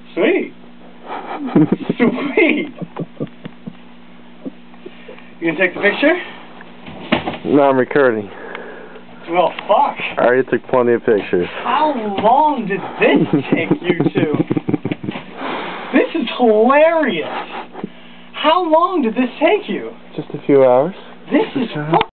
Sweet. Sweet. You gonna take the picture? No, I'm recording. Well, fuck. I already took plenty of pictures. How long did this take you two? This is hilarious. How long did this take you? Just a few hours. This is